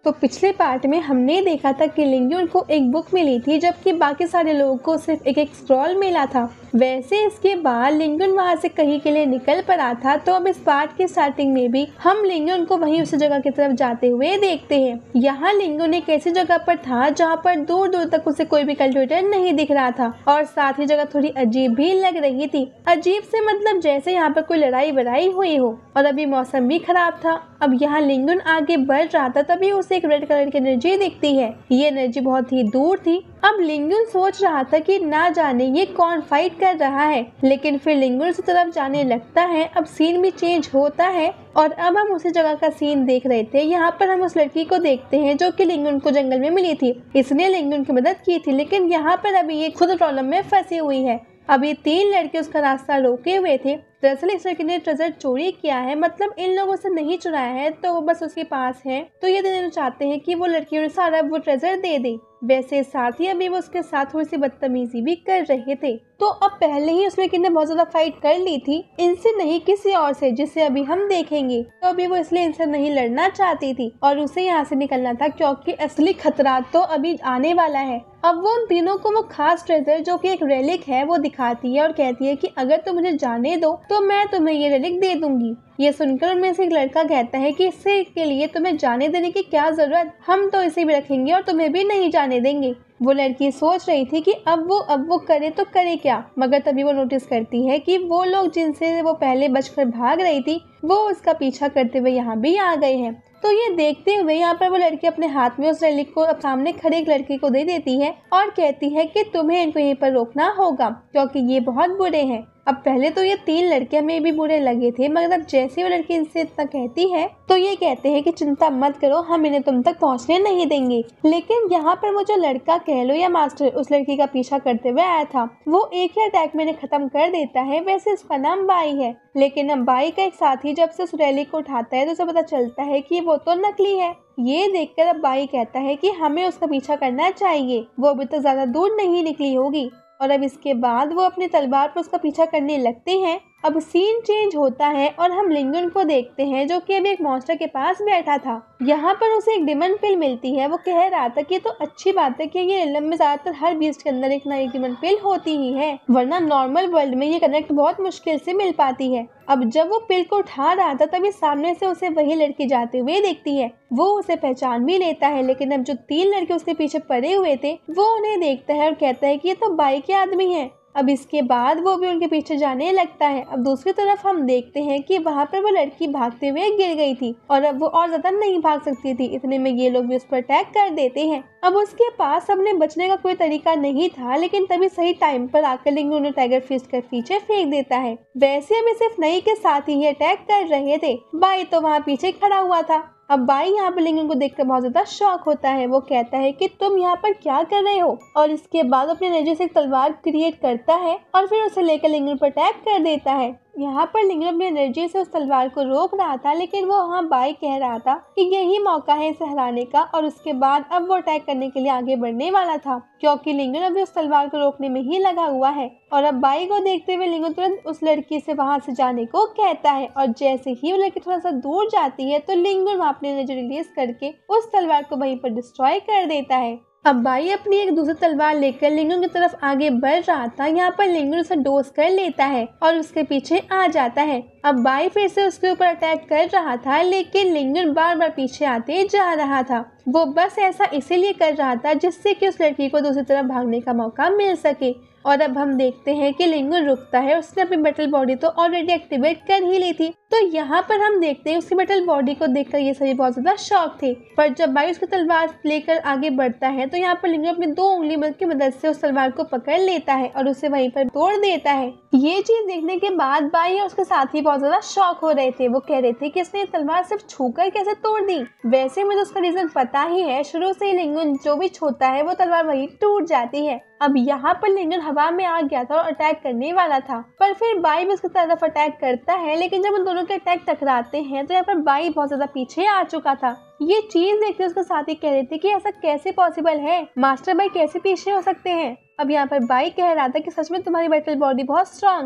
तो पिछले पार्ट में हमने देखा था कि लिंगुन को एक बुक मिली थी जबकि बाकी सारे लोगों को सिर्फ एक स्क्रॉल मिला था। वैसे इसके बाद लिंगुन वहां से कहीं के लिए निकल पड़ा था। तो अब इस पार्ट की स्टार्टिंग में भी हम लिंगुन को वहीं उस जगह की तरफ जाते हुए देखते हैं। यहाँ लिंगुन एक ऐसी जगह पर था जहाँ पर दूर दूर तक उसे कोई भी कल्टिवेटर नहीं दिख रहा था और साथ ही जगह थोड़ी अजीब भी लग रही थी। अजीब से मतलब जैसे यहाँ पर कोई लड़ाई वड़ाई हुई हो और अभी मौसम भी खराब था। अब यहाँ लिंगुन आगे बढ़ रहा था तभी उसे एक रेड कलर की एनर्जी दिखती है। ये एनर्जी बहुत ही दूर थी। अब लिंगुन सोच रहा था कि ना जाने ये कौन फाइट कर रहा है, लेकिन फिर लिंगुन उस तरफ जाने लगता है। अब सीन भी चेंज होता है और अब हम उसी जगह का सीन देख रहे थे। यहाँ पर हम उस लड़की को देखते हैं जो कि लिंगुन को जंगल में मिली थी। इसने लिंगुन की मदद की थी, लेकिन यहाँ पर अभी ये खुद प्रॉब्लम में फंसी हुई है। अब ये 3 लड़के उसका रास्ता रोके हुए थे। दरअसल इस लड़की ने ट्रेजर चोरी किया है, मतलब इन लोगों से नहीं चुराया है, तो वो बस उसके पास है। तो ये दोनों चाहते हैं कि वो लड़की उन्हें सारा वो ट्रेजर दे दे। वैसे साथ ही अभी वो उसके साथ थोड़ी सी बदतमीजी भी कर रहे थे। तो अब पहले ही उस लड़की ने बहुत ज्यादा फाइट कर ली थी, इनसे नहीं किसी और से, जिसे अभी हम देखेंगे। तो अभी वो इसलिए इनसे नहीं लड़ना चाहती थी और उसे यहाँ से निकलना था क्योंकि असली खतरा तो अभी आने वाला है। अब वो उन तीनों को वो खास ट्रेजर जो कि एक रेलिक है वो दिखाती है और कहती है कि अगर तुम मुझे जाने दो तो मैं तुम्हें ये रेलिक दे दूंगी। ये सुनकर उनमें से एक लड़का कहता है कि इससे के लिए तुम्हें जाने देने की क्या जरूरत, हम तो इसे भी रखेंगे और तुम्हें भी नहीं जाने देंगे। वो लड़की सोच रही थी कि अब वो करे तो करे क्या, मगर तभी वो नोटिस करती है कि वो लोग जिनसे वो पहले बचकर भाग रही थी वो उसका पीछा करते हुए यहाँ भी आ गए हैं। तो ये देखते हुए यहाँ पर वो लड़की अपने हाथ में उस रेलिक को सामने खड़े एक लड़की को दे देती है और कहती है कि तुम्हें इनको यहीं पर रोकना होगा क्योंकि ये बहुत बुरे हैं। अब पहले तो ये 3 लड़के हमें भी बुरे लगे थे, मगर अब जैसे वो लड़की इनसे इतना कहती है तो ये कहते हैं कि चिंता मत करो, हम इन्हें तुम तक पहुंचने नहीं देंगे। लेकिन यहाँ पर वो जो लड़का कह लो या मास्टर उस लड़की का पीछा करते हुए आया था वो एक ही अटैक में इन्हें खत्म कर देता है। वैसे इसका नाम बाई है, लेकिन अब बाई का एक साथी जब से उस रैली को उठाता है तो उसे पता चलता है कि वो तो नकली है। ये देखकर अब बाई कहता है कि हमें उसका पीछा करना चाहिए, वो अभी तक ज्यादा दूर नहीं निकली होगी। और अब इसके बाद वो अपनी तलवार पर उसका पीछा करने लगते हैं। अब सीन चेंज होता है और हम लिंगुन को देखते हैं जो कि अभी एक मॉन्स्टर के पास बैठा था। यहाँ पर उसे एक डिमन पिल मिलती है। वो कह रहा था कि तो अच्छी बात है कि ये इलम में ज्यादातर हर बीस्ट के अंदर एक ना एक डिमन पिल होती ही है, वरना नॉर्मल वर्ल्ड में ये कनेक्ट बहुत मुश्किल से मिल पाती है। अब जब वो पिल को उठा रहा था तभी सामने से उसे वही लड़की जाते हुए देखती है। वो उसे पहचान भी लेता है, लेकिन अब जो 3 लड़के उसके पीछे पड़े हुए थे वो उन्हें देखता है और कहता है कि ये तो बाई के आदमी है। अब इसके बाद वो भी उनके पीछे जाने लगता है। अब दूसरी तरफ हम देखते हैं कि वहाँ पर वो लड़की भागते हुए गिर गई थी और अब वो और ज्यादा नहीं भाग सकती थी। इतने में ये लोग भी उस पर अटैक कर देते हैं। अब उसके पास अपने बचने का कोई तरीका नहीं था, लेकिन तभी सही टाइम पर आकर लिंगुन उन्हें टाइगर फिस्ट कर पीछे फेंक देता है। वैसे अभी सिर्फ नई के साथ ही अटैक कर रहे थे, बाई तो वहाँ पीछे खड़ा हुआ था। अब बाई यहाँ पर लिंगुन को देखकर बहुत ज्यादा शॉक होता है। वो कहता है कि तुम यहाँ पर क्या कर रहे हो, और इसके बाद अपनी एनर्जी से एक तलवार क्रिएट करता है और फिर उसे लेकर लिंगुन पर अटैक कर देता है। यहाँ पर लिंगुन अपनी एनर्जी से उस तलवार को रोक रहा था, लेकिन वो वहाँ बाई कह रहा था कि यही मौका है इसे हराने का, और उसके बाद अब वो अटैक करने के लिए आगे बढ़ने वाला था क्योंकि लिंगुन अभी उस तलवार को रोकने में ही लगा हुआ है। और अब बाई को देखते हुए लिंगुन तुरंत उस लड़की से वहाँ से जाने को कहता है, और जैसे ही वो लड़की थोड़ा सा दूर जाती है तो लिंगुन वहाँ अपनी एनर्जी रिलीज करके उस तलवार को वहीं पर डिस्ट्रॉय कर देता है। अब बाई अपनी एक दूसरी तलवार लेकर लिंगुन की तरफ आगे बढ़ रहा था। यहाँ पर लिंगुन उसे डोज कर लेता है और उसके पीछे आ जाता है। अब बाई फिर से उसके ऊपर अटैक कर रहा था, लेकिन लिंगुन बार बार पीछे आते जा रहा था। वो बस ऐसा इसीलिए कर रहा था जिससे कि उस लड़की को दूसरी तरफ भागने का मौका मिल सके। और अब हम देखते हैं कि लिंगुन रुकता है। उसने अपनी मेटल बॉडी तो ऑलरेडी एक्टिवेट कर ही ली थी। तो यहाँ पर हम देखते हैं उसकी मेटल बॉडी को देखकर ये सभी बहुत ज्यादा शॉक थे। पर जब बाई उसकी तलवार लेकर आगे बढ़ता है तो यहाँ पर लिंगुन अपनी 2 उंगली की मदद से उस तलवार को पकड़ लेता है और उसे वहीं पर तोड़ देता है। ये चीज देखने के बाद बाई और उसके साथी बहुत ज्यादा शॉक हो रहे थे। वो कह रहे थे कि इसने तलवार सिर्फ छूकर कैसे तोड़ दी। वैसे मुझे उसका रीजन पता ही है, शुरू से ही लिंगुन जो भी छूता है वो तलवार वही टूट जाती है। अब यहाँ पर लिंगुन हवा में आ गया था और अटैक करने वाला था, पर फिर बाई भी उसकी तरफ अटैक करता है, लेकिन जब उन दोनों के अटैक टकराते हैं तो यहाँ पर बाई बहुत ज्यादा पीछे आ चुका था। ये चीज देखते उसके साथी कह रहे थे कि ऐसा कैसे पॉसिबल है, मास्टर बाई कैसे पीछे हो सकते हैं। अब यहाँ पर बाई कह रहा था कि सच में तुम्हारी मेटल बॉडी बहुत स्ट्रांग है,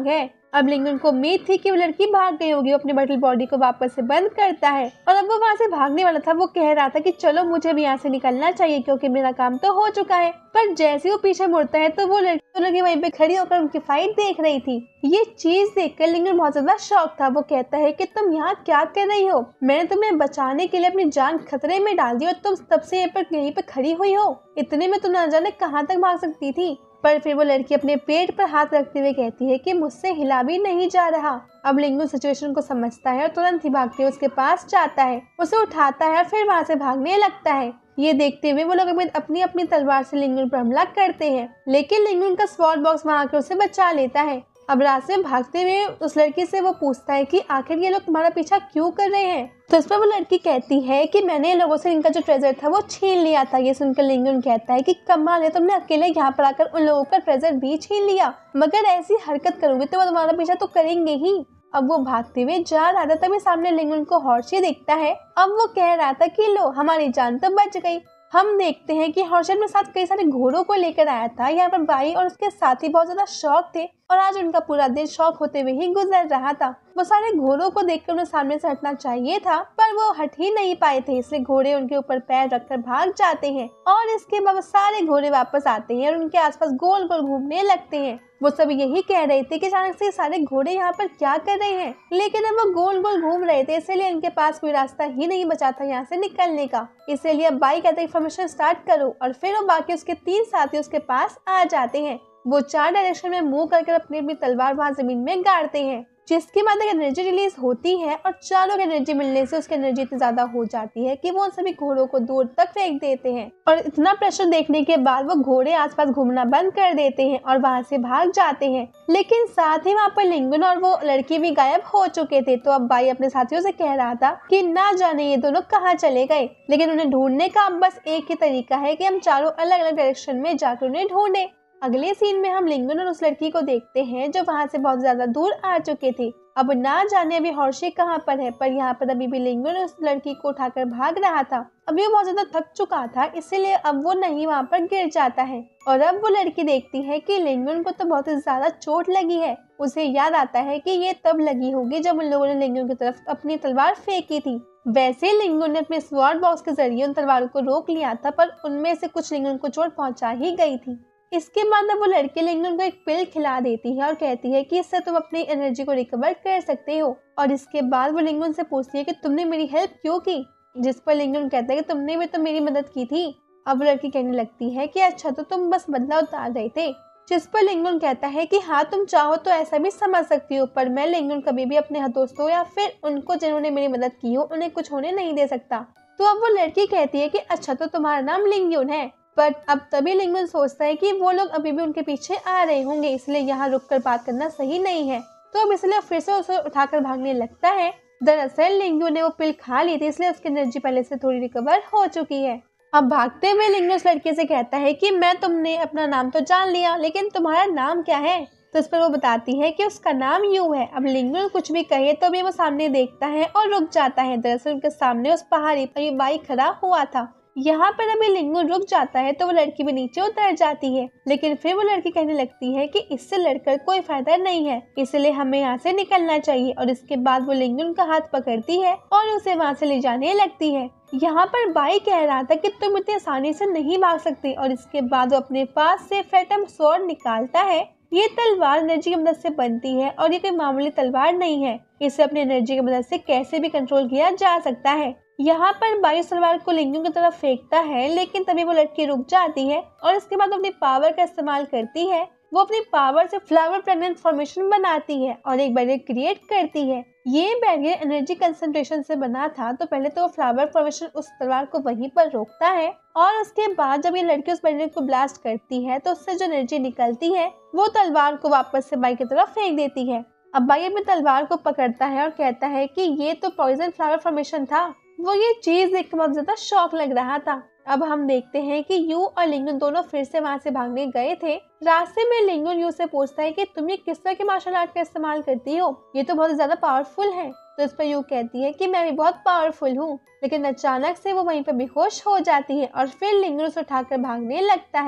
अब लिंगन को उम्मीद थी कि वो लड़की भाग गई होगी। वो अपनी बटल बॉडी को वापस से बंद करता है और अब वो वहाँ से भागने वाला था। वो कह रहा था कि चलो मुझे भी यहाँ से निकलना चाहिए क्योंकि मेरा काम तो हो चुका है। पर जैसे वो पीछे मुड़ता है तो वो लड़की वहीं पे खड़ी होकर उनकी फाइट देख रही थी। ये चीज देखकर लिंगन बहुत ज्यादा शॉक था। वो कहता है कि तुम यहाँ क्या कर रही हो? मैंने तुम्हें बचाने के लिए अपनी जान खतरे में डाल दी और तुम तब से यहीं पर खड़ी हुई हो। इतने में तुम न जाने कहाँ तक भाग सकती थी। पर फिर वो लड़की अपने पेट पर हाथ रखते हुए कहती है कि मुझसे हिला भी नहीं जा रहा। अब लिंगन सिचुएशन को समझता है और तुरंत ही भागते हुए उसके पास जाता है, उसे उठाता है और फिर वहाँ से भागने लगता है। ये देखते हुए वो लोग अपनी अपनी तलवार से लिंगन पर हमला करते हैं, लेकिन लिंगन का स्वॉर्ड बॉक्स वहाँ आकर उसे बचा लेता है। अब रास्ते में भागते हुए उस लड़की से वो पूछता है कि आखिर ये लोग तुम्हारा पीछा क्यों कर रहे हैं? तो इस पर वो लड़की कहती है कि मैंने लोगों से इनका जो ट्रेजर था वो छीन लिया था। ये सुनकर लिंगन कहता है कि कमाल है, तुमने अकेले यहाँ पर आकर उन लोगों का ट्रेजर भी छीन लिया, मगर ऐसी हरकत करोगे तो वो तुम्हारा पीछा तो करेंगे ही। अब वो भागते हुए जा रहा था, तभी सामने लिंगन को हॉर्शी दिखता है। अब वो कह रहा था कि लो हमारी जान तो बच गई। हम देखते हैं कि हॉर्शी अपने साथ कई सारे घोड़ों को लेकर आया था। यहाँ पर बाई और उसके साथी बहुत ज्यादा शौक थे और आज उनका पूरा दिन शौक होते हुए ही गुजर रहा था। वो सारे घोड़ों को देखकर उन्हें सामने से हटना चाहिए था, पर वो हट ही नहीं पाए थे, इसलिए घोड़े उनके ऊपर पैर रखकर भाग जाते हैं और इसके बाद सारे घोड़े वापस आते हैं और उनके आसपास गोल गोल घूमने लगते हैं। वो सब यही कह रहे थे कि अचानक से सारे घोड़े यहाँ पर क्या कर रहे हैं, लेकिन अब वो गोल गोल घूम रहे थे, इसलिए इनके पास कोई रास्ता ही नहीं बचा था यहाँ से निकलने का। इसलिए अब बाई कहते फॉर्मेशन स्टार्ट करो और फिर वो बाकी उसके 3 साथी उसके पास आ जाते हैं। वो 4 डायरेक्शन में मूव करके अपनी अपनी तलवार वहां जमीन में गाड़ते हैं, जिसके बाद एक एनर्जी रिलीज होती है और चारों की एनर्जी मिलने से उसकी एनर्जी इतनी ज्यादा हो जाती है कि वो उन सभी घोड़ों को दूर तक फेंक देते हैं। और इतना प्रेशर देखने के बाद वो घोड़े आसपास घूमना बंद कर देते हैं और वहां से भाग जाते हैं। लेकिन साथ ही वहाँ पर लिंगन और वो लड़की भी गायब हो चुके थे। तो अब बाई अपने साथियों से कह रहा था कि ना जाने ये दोनों कहाँ चले गए, लेकिन उन्हें ढूंढने का अब बस एक ही तरीका है कि हम चारों अलग अलग डायरेक्शन में जाकर उन्हें ढूंढे। अगले सीन में हम लिंगन और उस लड़की को देखते हैं जो वहां से बहुत ज्यादा दूर आ चुके थे। अब ना जाने अभी हॉर्शी कहाँ पर है, पर यहाँ पर अभी भी लिंगन उस लड़की को उठाकर भाग रहा था। अभी वो बहुत ज्यादा थक चुका था, इसलिए अब वो नहीं वहाँ पर गिर जाता है और अब वो लड़की देखती है कि लिंगन को तो बहुत ज्यादा चोट लगी है। उसे याद आता है कि ये तब लगी होगी जब उन लोगों ने लिंगन की तरफ अपनी तलवार फेंकी थी। वैसे लिंगन ने अपने स्वॉर्ड बॉक्स के जरिए उन तलवारों को रोक लिया था, पर उनमें से कुछ लिंगन को चोट पहुंचा ही गई थी। इसके बाद वो लड़की लिंगन को एक पिल खिला देती है और कहती है कि इससे तुम अपनी एनर्जी को रिकवर कर सकते हो। और इसके बाद वो लिंगन से पूछती है कि तुमने मेरी हेल्प क्यों की, जिस पर लिंगन कहता है कि तुमने भी तो मेरी मदद की थी। अब लड़की कहने लगती है कि अच्छा तो तुम बस बदला उतार रहे थे, जिस पर लिंगन कहता है कि हाँ तुम चाहो तो ऐसा भी समझ सकती हो, पर मैं लिंगन कभी भी अपने दोस्तों या फिर उनको जिन्होंने मेरी मदद की हो उन्हें कुछ होने नहीं दे सकता। तो अब वो लड़की कहती है कि अच्छा तो तुम्हारा नाम लिंगन है। पर अब तभी लिंगन सोचता है कि वो लोग अभी भी उनके पीछे आ रहे होंगे, इसलिए यहाँ रुककर बात करना सही नहीं है। तो अब इसलिए फिर से उसे उठाकर भागने लगता है। दरअसल लिंगन ने वो पिल खा ली थी, इसलिए उसकी एनर्जी पहले से थोड़ी रिकवर हो चुकी है। अब भागते हुए लिंगन उस लड़की से कहता है कि मैं तुमने अपना नाम तो जान लिया, लेकिन तुम्हारा नाम क्या है? तो इस पर वो बताती है कि उसका नाम यू है। अब लिंगन कुछ भी कहे तो भी वो सामने देखता है और रुक जाता है। दरअसल उनके सामने उस पहाड़ी पर ये बाई खड़ा हुआ था। यहाँ पर अभी लिंगन रुक जाता है तो वो लड़की भी नीचे उतर जाती है, लेकिन फिर वो लड़की कहने लगती है कि इससे लड़कर कोई फायदा नहीं है, इसलिए हमें यहाँ से निकलना चाहिए। और इसके बाद वो लिंगन का हाथ पकड़ती है और उसे वहाँ से ले जाने लगती है। यहाँ पर बाई कह रहा था कि तुम इतनी आसानी से नहीं भाग सकती, और इसके बाद वो अपने पास से फैटम स्वॉर्ड निकालता है। ये तलवार एनर्जी की मदद से बनती है और ये कोई मामूली तलवार नहीं है, इसे अपनी एनर्जी की मदद से कैसे भी कंट्रोल किया जा सकता है। यहाँ पर बाई तलवार को लिंगन की तरफ फेंकता है, लेकिन तभी वो लड़की रुक जाती है और इसके बाद अपनी पावर का इस्तेमाल करती है। वो अपनी पावर से फ्लावर प्रेग्नेंट फॉर्मेशन बनाती है और एक बैरियर क्रिएट करती है। ये बैरियर एनर्जी कंसंट्रेशन से बना था, तो पहले तो वो फ्लावर फॉर्मेशन उस तलवार को वहीं पर रोकता है और उसके बाद जब ये लड़की उस बैरियर को ब्लास्ट करती है तो उससे जो एनर्जी निकलती है वो तलवार को वापस से बाई की तरफ फेंक देती है। अब बाई अपनी तलवार को पकड़ता है और कहता है कि ये तो पॉइजन फ्लावर फॉर्मेशन था। वो ये चीज देख कर बहुत ज्यादा शॉक लग रहा था। अब हम देखते हैं कि यू और लिंगन दोनों फिर से वहाँ से भागने गए थे। रास्ते में लिंगन यू से पूछता है कि तुम ये किस तरह के मार्शल आर्ट का इस्तेमाल करती हो, ये तो बहुत ज्यादा पावरफुल है। तो इस पर यू कहती है कि मैं भी बहुत पावरफुल हूँ, लेकिन अचानक से वो वहीं पर बेहोश हो जाती है और फिर लिंगन उसे उठाकर भागने लगता है।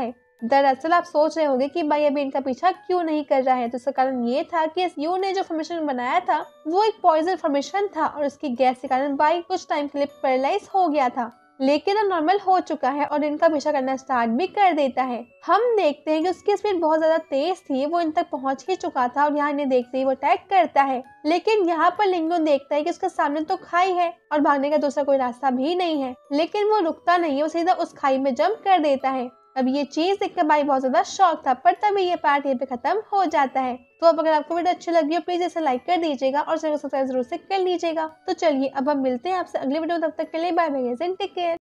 दरअसल आप सोच रहे होंगे कि भाई अभी इनका पीछा क्यों नहीं कर रहा है, तो इसका कारण ये था कि इस यू ने जो फॉर्मेशन बनाया था वो एक पॉइजन फॉर्मेशन था और उसकी गैस के कारण बाई कुछ टाइम के लिए पैरालाइज हो गया था, लेकिन अब नॉर्मल हो चुका है और इनका पीछा करना स्टार्ट भी कर देता है। हम देखते हैं कि उसकी स्पीड बहुत ज्यादा तेज थी, वो इन तक पहुंच ही चुका था और यहाँ इन्हें देखते ही वो अटैक करता है। लेकिन यहाँ पर लिंगुन देखता है कि उसके सामने तो खाई है और भागने का दूसरा कोई रास्ता भी नहीं है, लेकिन वो रुकता नहीं है, वो सीधा उस खाई में जंप कर देता है। अब ये चीज देखकर भाई बहुत ज्यादा शॉक था, पर तभी ये पार्ट यहीं पे खत्म हो जाता है। तो अब अगर आपको वीडियो अच्छी लगी हो प्लीज इसे लाइक कर दीजिएगा और चैनल को सब्सक्राइब जरूर से कर लीजिएगा। तो चलिए अब हम मिलते हैं आपसे अगले वीडियो में, तब तक के लिए बाय बाय, टेक केयर।